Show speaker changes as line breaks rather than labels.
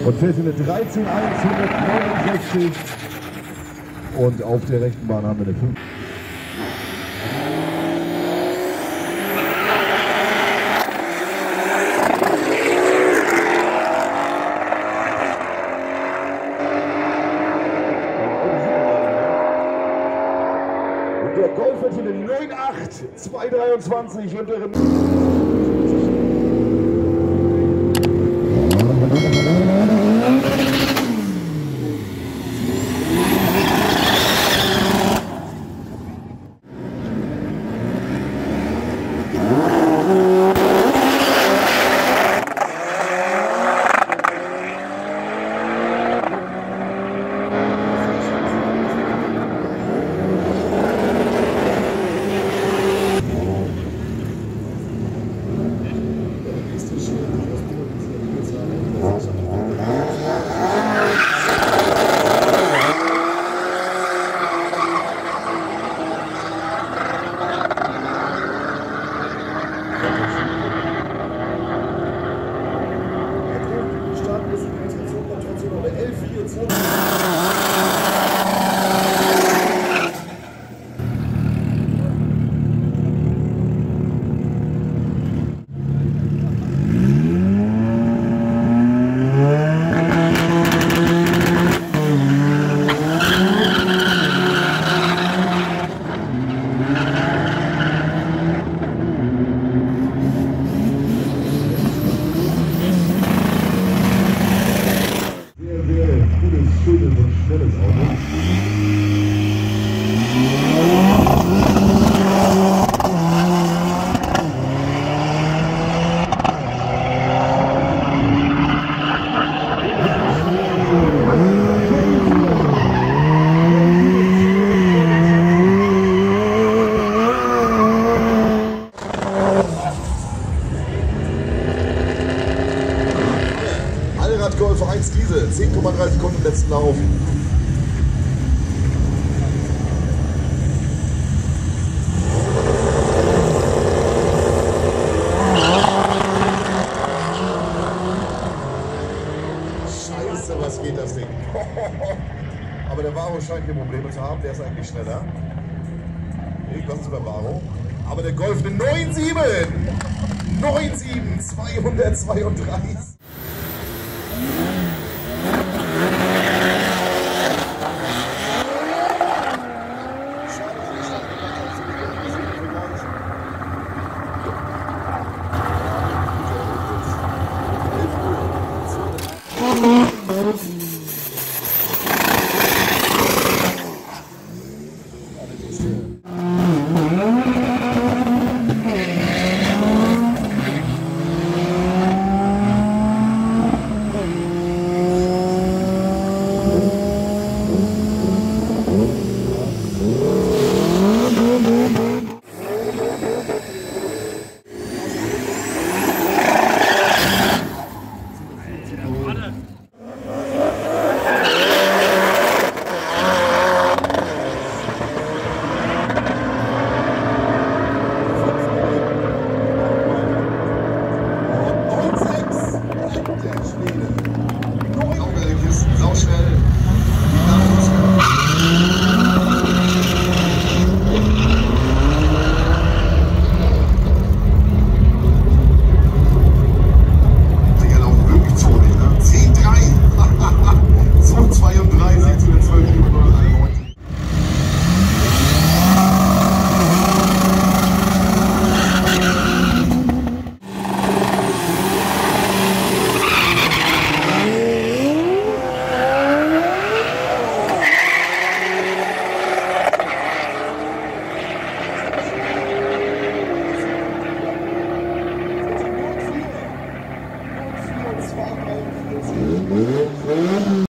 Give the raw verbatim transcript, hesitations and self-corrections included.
und fährt in eine dreizehn hundertneunundsechzig. Und auf der rechten Bahn haben wir eine fünf. Der Golf hat hier eine neun acht zwei dreiundzwanzig und der schönes und schnelles Auto.
Golf eins Diesel, zehn Komma drei Sekunden im letzten Lauf. Scheiße, was geht das Ding? Aber der Varo scheint hier Probleme zu haben, der ist eigentlich schneller. Irgendwas ist beim Varo. Aber der Golf eine neun sieben! neun sieben, zweihundertzweiunddreißig!
Mhm.